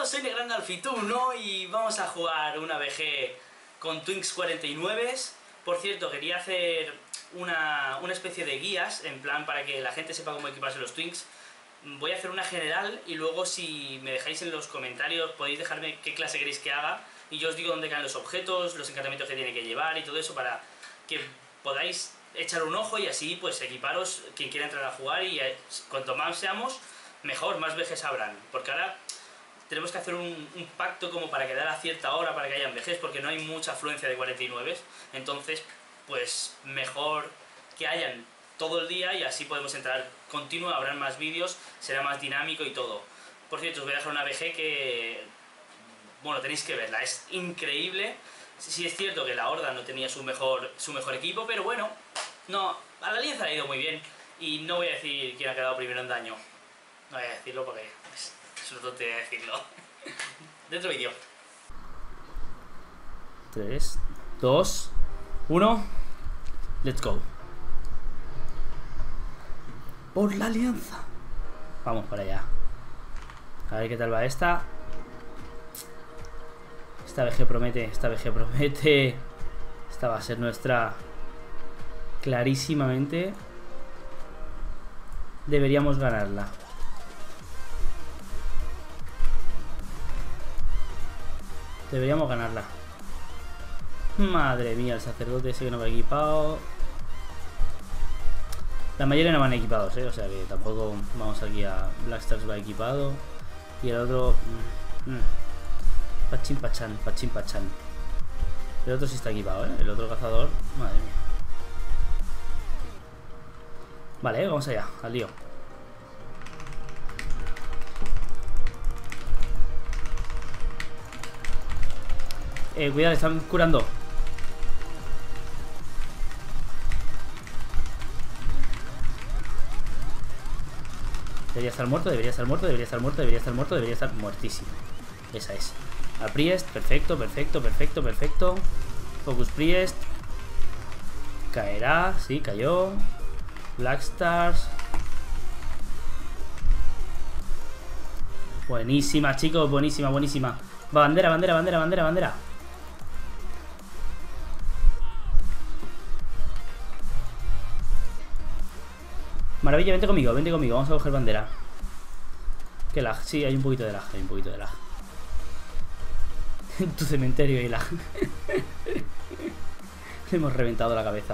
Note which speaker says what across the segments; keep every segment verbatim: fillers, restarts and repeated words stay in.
Speaker 1: todos, soy Negrandalfituno y vamos a jugar una B G con Twinks cuarenta y nueve. Por cierto, quería hacer una, una especie de guías, en plan para que la gente sepa cómo equiparse los Twinks. Voy a hacer una general y luego si me dejáis en los comentarios podéis dejarme qué clase queréis que haga y yo os digo dónde caen los objetos, los encantamientos que tiene que llevar y todo eso para que podáis echar un ojo y así pues equiparos quien quiera entrar a jugar y eh, cuanto más seamos mejor, más B Gs habrán, porque ahora tenemos que hacer un, un pacto como para quedar a cierta hora para que hayan B Gs, porque no hay mucha afluencia de cuarenta y nueve, entonces pues mejor que hayan todo el día y así podemos entrar continuo, habrán más vídeos, será más dinámico y todo. Por cierto, os voy a dejar una B G que, bueno, tenéis que verla, es increíble. Sí es cierto que la Horda no tenía su mejor, su mejor equipo, pero bueno, no, a la Alianza le ha ido muy bien y no voy a decir quién ha quedado primero en daño. No voy a decirlo porque es, es una tontería decirlo. Dentro vídeo.
Speaker 2: tres, dos, uno, let's go. Por la Alianza. Vamos para allá. A ver qué tal va esta. Esta B G promete, esta B G promete. Esta va a ser nuestra. Clarísimamente. Deberíamos ganarla. Deberíamos ganarla. Madre mía, el sacerdote ese que no va equipado. La mayoría no van equipados, ¿eh? O sea que tampoco vamos aquí a Blackstars va equipado. Y el otro... Mm, mm. Pachín pachán, pachín pachán. El otro sí está equipado, ¿eh? El otro cazador... Madre mía. Vale, vamos allá, al lío. Eh, cuidado, están curando. Debería estar muerto, debería estar muerto, debería estar muerto, debería estar muerto, debería estar muertísimo. Esa es. Al Priest, perfecto, perfecto, perfecto, perfecto. Focus Priest. Caerá, sí, cayó. Blackstars. Buenísima, chicos, buenísima, buenísima. Bandera, bandera, bandera, bandera, bandera. Maravilla, vente conmigo, vente conmigo, vamos a coger bandera. ¿Qué lag? Sí, hay un poquito de lag, hay un poquito de lag. En tu cementerio hay lag. Le hemos reventado la cabeza.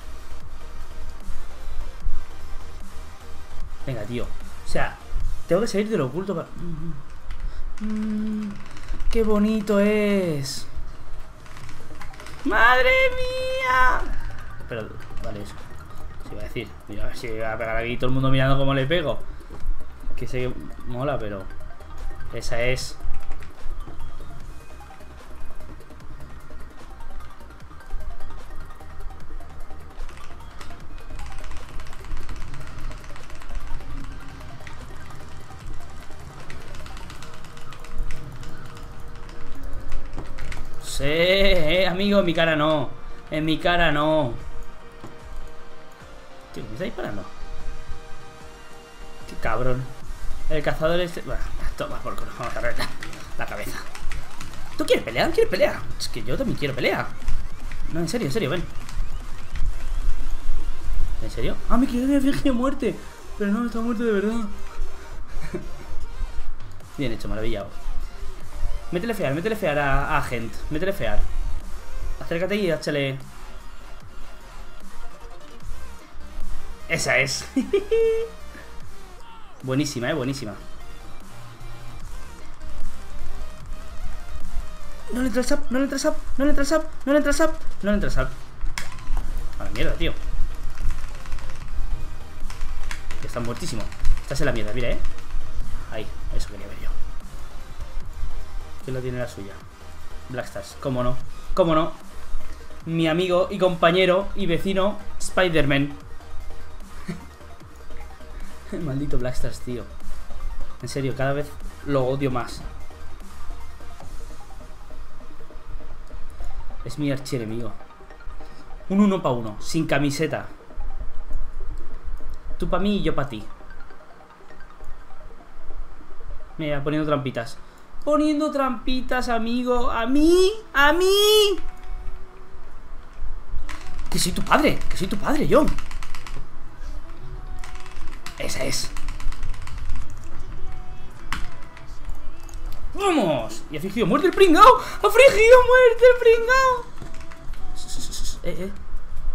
Speaker 2: Venga, tío. O sea, tengo que salir de lo oculto para... Mm, ¡qué bonito es! ¡Madre mía! Pero, vale, eso. Se iba a decir, mira, a ver si voy a pegar aquí todo el mundo mirando cómo le pego. Que sé que mola, pero... Esa es... Sí, eh, amigo, en mi cara no. En mi cara no. Tío, ¿me está disparando? Qué cabrón. El cazador este... Bueno, toma por culo. Vamos a reventar la cabeza. ¿Tú quieres pelear? ¿Quieres pelear? Es que yo también quiero pelear. No, en serio, en serio, ven. ¿En serio? Ah, me quiero fingir muerte. Pero no, está muerto de verdad. Bien hecho, maravillado. Métele fear, métele fear a, a Gent. Métele fear. Acércate y échale. Esa es. Buenísima, eh, buenísima. No le entras up, no le entras up, no le entras up, no le entras up, no le entras up. A la mierda, tío. Ya está muertísimo. Estás en la mierda, mira, eh. Ahí, eso quería ver yo. ¿Quién lo tiene la suya? Blackstars, cómo no, cómo no. Mi amigo y compañero y vecino Spider-Man. Maldito Blackstars, tío. En serio, cada vez lo odio más. Es mi archienemigo. Un uno para uno, sin camiseta. Tú para mí y yo para ti. Mira, poniendo trampitas. Poniendo trampitas, amigo. A mí, a mí. Que soy tu padre, que soy tu padre, John. Esa es. ¡Vamos! Y ha fingido muerte el pringao. ¡Ha fingido muerte el pringao! Eh, eh.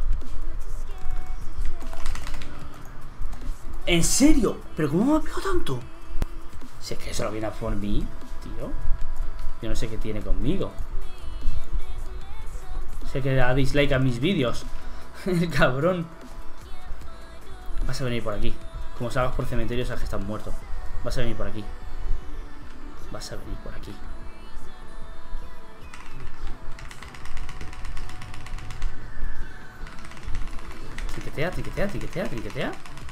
Speaker 2: ¿En serio? ¿Pero cómo me ha pegado tanto? Si es que eso lo viene a por mí, tío. Yo no sé qué tiene conmigo. Sé que da dislike a mis vídeos. El cabrón. Vas a venir por aquí. Como salgas por cementerio, sabes que estás muerto. Vas a venir por aquí. Vas a venir por aquí. Triquetea, triquetea, triquetea, triquetea.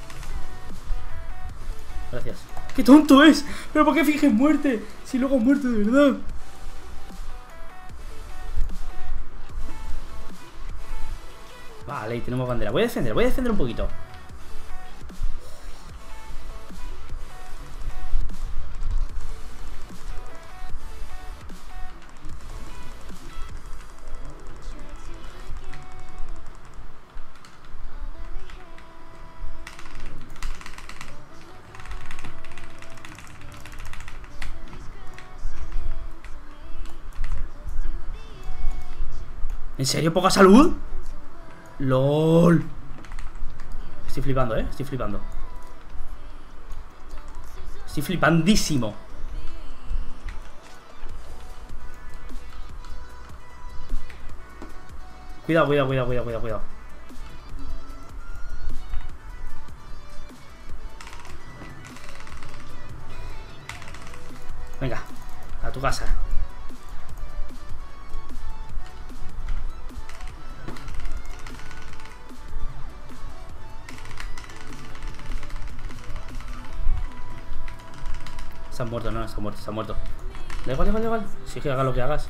Speaker 2: Gracias. ¡Qué tonto es! ¿Pero por qué finges muerte? Si luego ha muerto de verdad. Vale, y tenemos bandera. Voy a defender, voy a defender un poquito. ¿En serio poca salud? LOL. Estoy flipando, eh, estoy flipando. Estoy flipandísimo. Cuidado, cuidado, cuidado, cuidado, cuidado, cuidado. Venga, a tu casa. Está muerto, no, está muerto, está muerto. Da igual, da igual, da igual. Si es que haga lo que hagas.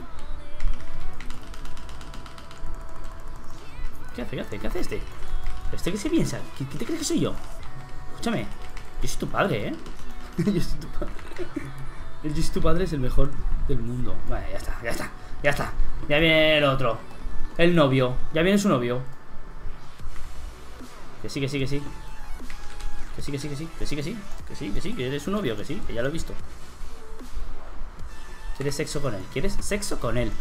Speaker 2: ¿Qué hace? ¿Qué hace? ¿Qué hace este? ¿Este qué se piensa? ¿Qué, qué te crees que soy yo? Escúchame. Yo soy tu padre, ¿eh? Yo soy tu padre. El yo soy tu padre es el mejor del mundo. Vale, ya está, ya está, ya está. Ya viene el otro. El novio. Ya viene su novio. Que sí, que sí, que sí. Que sí, que sí, que sí, que sí, que sí, que sí, que sí, que eres su novio, que sí, que ya lo he visto. ¿Quieres sexo con él? ¿Quieres sexo con él?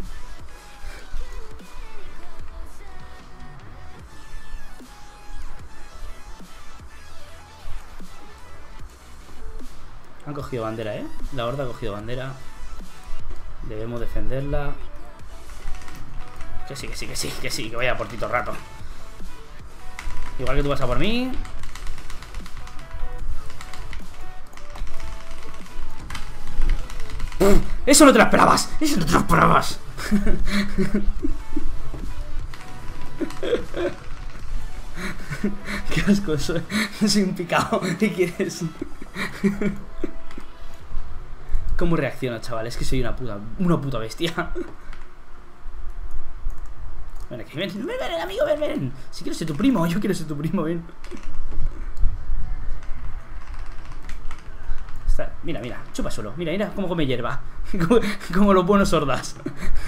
Speaker 2: Han cogido bandera, ¿eh? La horda ha cogido bandera. Debemos defenderla. Que sí, que sí, que sí, que sí, que vaya por ti todo el rato. Igual que tú vas a por mí. Eso no te lo esperabas. Eso no te lo esperabas. Qué asco, soy, soy un picado. ¿Qué quieres? ¿Cómo reacciona, chaval? Es que soy una puta, una puta bestia. Ven aquí, ven, ven, ven, amigo, ven, ven. Si quiero ser tu primo, yo quiero ser tu primo, ven. Está, mira, mira, chupa solo. Mira, mira cómo come hierba. Como, como los buenos sordas.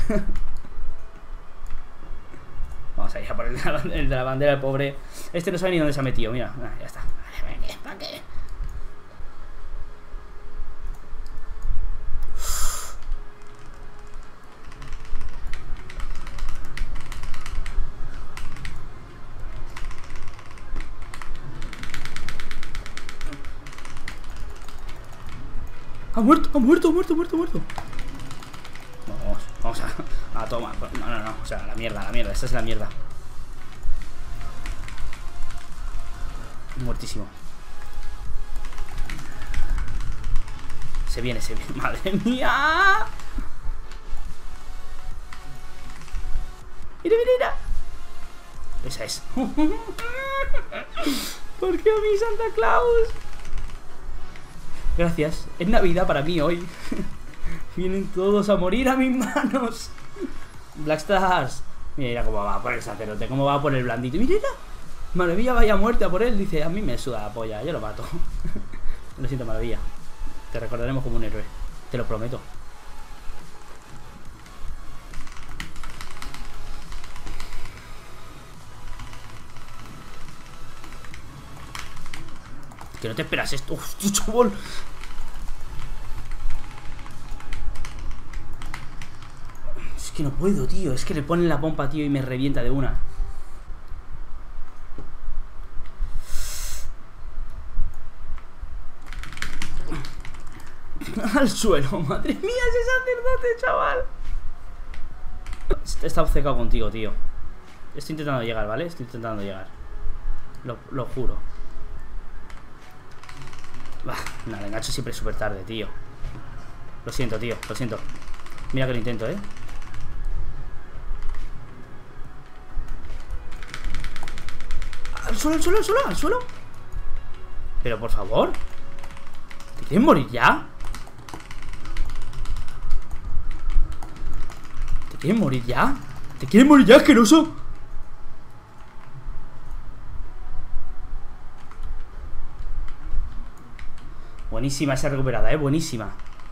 Speaker 2: Vamos a ir a por el, el de la bandera del pobre. Este no sabe ni dónde se ha metido, mira. Ah, ya está. ¿Para qué? Ha muerto, ha muerto, ha muerto, ha muerto, ha muerto. Vamos, vamos a, a tomar. No, no, no, o sea, la mierda, la mierda, esta es la mierda. Muertísimo. Se viene, se viene, madre mía. Mira, mira, mira. Esa es. ¿Por qué a mí, Santa Claus? Gracias, es Navidad para mí hoy. Vienen todos a morir a mis manos. Black Stars. Mira, mira cómo va por el sacerdote, cómo va por el blandito. Mira, mira. Maravilla vaya muerte a por él. Dice, a mí me suda la polla, yo lo mato. Lo siento, Maravilla. Te recordaremos como un héroe, te lo prometo. que no te esperas esto. Hostia, chaval. Es que no puedo, tío. Es que le ponen la pompa, tío, y me revienta de una. Al suelo, madre mía, ese sacerdote, chaval. Está obcecado contigo, tío. Estoy intentando llegar, ¿vale? Estoy intentando llegar. Lo, lo juro. Bah, nada, el engancho siempre súper tarde, tío. Lo siento, tío, lo siento. Mira que lo intento, ¿eh? Al suelo, al suelo, al suelo, al suelo. Pero por favor, ¿te quieres morir ya? ¿Te quieres morir ya? ¿Te quieres morir ya, asqueroso? Buenísima esa recuperada, eh, buenísima.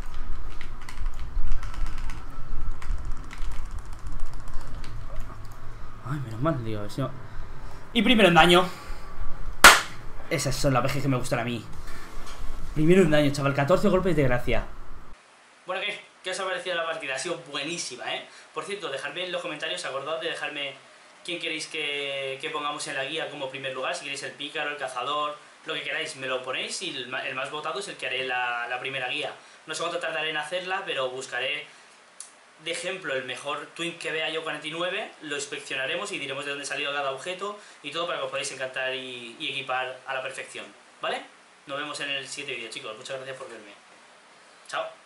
Speaker 2: Ay, menos mal, digo, a ver si no... Y primero en daño. Esas son las vejes que me gustan a mí. Primero en daño, chaval, catorce golpes de gracia.
Speaker 1: Bueno, ¿qué? ¿Qué os ha parecido la partida? Ha sido buenísima, ¿eh? Por cierto, dejadme en los comentarios, acordaos de dejarme quién queréis que, que pongamos en la guía como primer lugar. Si queréis el pícaro, el cazador, lo que queráis, me lo ponéis y el, el más votado es el que haré la, la primera guía. No sé cuánto tardaré en hacerla, pero buscaré de ejemplo el mejor twink que vea yo cuarenta y nueve, lo inspeccionaremos y diremos de dónde salió cada objeto y todo para que os podáis encantar y, y equipar a la perfección, ¿vale? Nos vemos en el siguiente vídeo, chicos. Muchas gracias por verme. Chao.